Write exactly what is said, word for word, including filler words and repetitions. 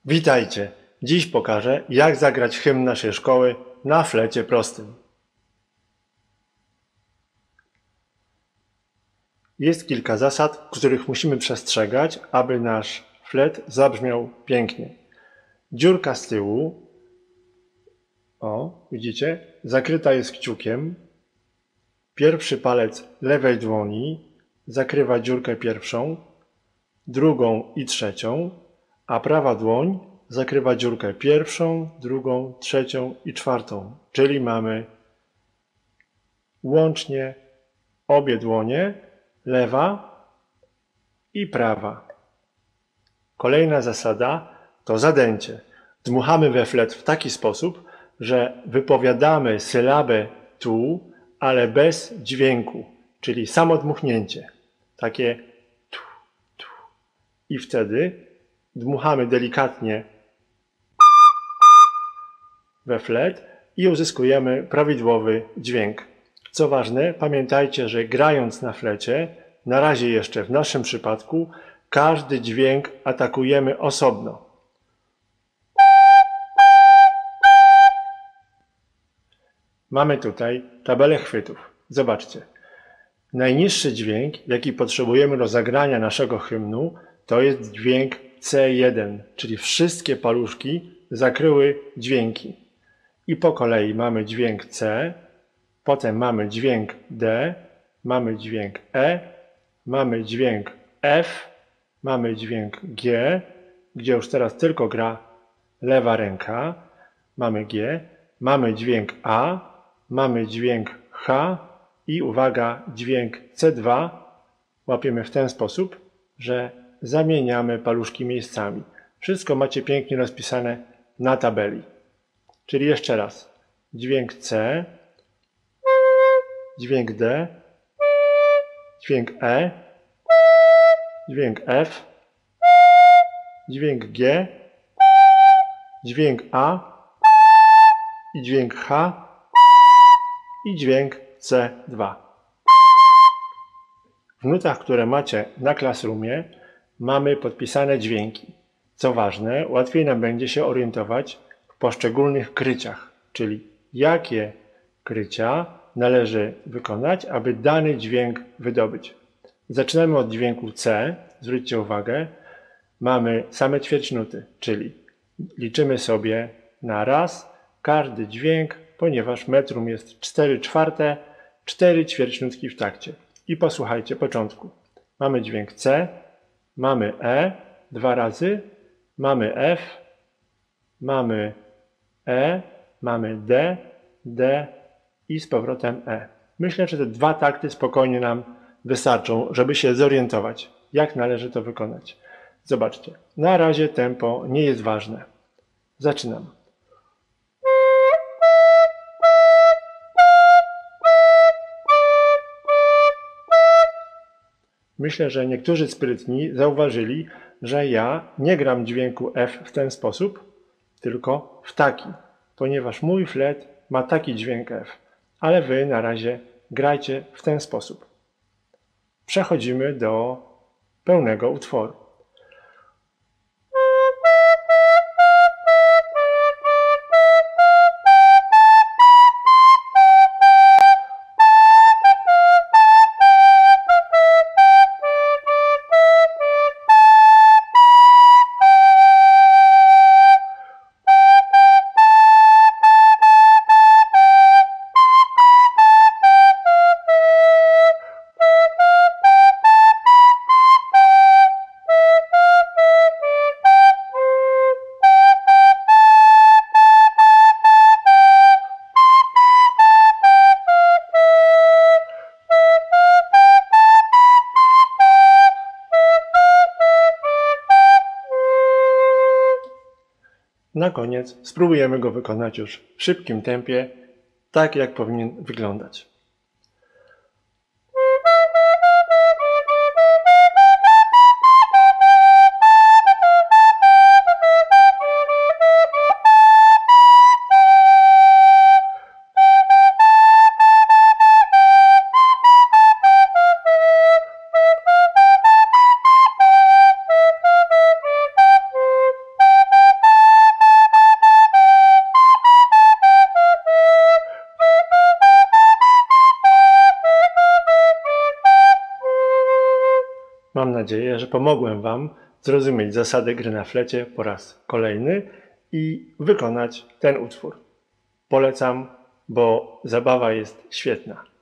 Witajcie! Dziś pokażę, jak zagrać hymn naszej szkoły na flecie prostym. Jest kilka zasad, których musimy przestrzegać, aby nasz flet zabrzmiał pięknie. Dziurka z tyłu, o, widzicie, zakryta jest kciukiem. Pierwszy palec lewej dłoni zakrywa dziurkę pierwszą, drugą i trzecią, a prawa dłoń zakrywa dziurkę pierwszą, drugą, trzecią i czwartą. Czyli mamy łącznie obie dłonie, lewa i prawa. Kolejna zasada to zadęcie. Dmuchamy we flet w taki sposób, że wypowiadamy sylabę tu, ale bez dźwięku, czyli samo dmuchnięcie. Takie tu, tu. I wtedy dmuchamy delikatnie we flet i uzyskujemy prawidłowy dźwięk. Co ważne, pamiętajcie, że grając na flecie, na razie jeszcze w naszym przypadku, każdy dźwięk atakujemy osobno. Mamy tutaj tabelę chwytów. Zobaczcie. Najniższy dźwięk, jaki potrzebujemy do zagrania naszego hymnu, to jest dźwięk C jeden, czyli wszystkie paluszki zakryły dźwięki. I po kolei mamy dźwięk C, potem mamy dźwięk D, mamy dźwięk E, mamy dźwięk F, mamy dźwięk G, gdzie już teraz tylko gra lewa ręka, mamy G, mamy dźwięk A, mamy dźwięk H i uwaga, dźwięk C dwa łapiemy w ten sposób, że zamieniamy paluszki miejscami. Wszystko macie pięknie rozpisane na tabeli. Czyli jeszcze raz. Dźwięk C, dźwięk D, dźwięk E, dźwięk F, dźwięk G, dźwięk A i dźwięk H i dźwięk C dwa. W nutach, które macie na Classroomie, mamy podpisane dźwięki. Co ważne, łatwiej nam będzie się orientować w poszczególnych kryciach, czyli jakie krycia należy wykonać, aby dany dźwięk wydobyć. Zaczynamy od dźwięku C. Zwróćcie uwagę, mamy same ćwierćnuty, czyli liczymy sobie na raz każdy dźwięk, ponieważ metrum jest cztery czwarte, cztery ćwierćnutki w takcie. I posłuchajcie początku. Mamy dźwięk C, mamy E dwa razy, mamy F, mamy E, mamy D, D i z powrotem E. Myślę, że te dwa takty spokojnie nam wystarczą, żeby się zorientować, jak należy to wykonać. Zobaczcie, na razie tempo nie jest ważne. Zaczynam. Myślę, że niektórzy sprytni zauważyli, że ja nie gram dźwięku F w ten sposób, tylko w taki, ponieważ mój flet ma taki dźwięk F, ale wy na razie grajcie w ten sposób. Przechodzimy do pełnego utworu. Na koniec spróbujemy go wykonać już w szybkim tempie, tak jak powinien wyglądać. Mam nadzieję, że pomogłem Wam zrozumieć zasady gry na flecie po raz kolejny i wykonać ten utwór. Polecam, bo zabawa jest świetna.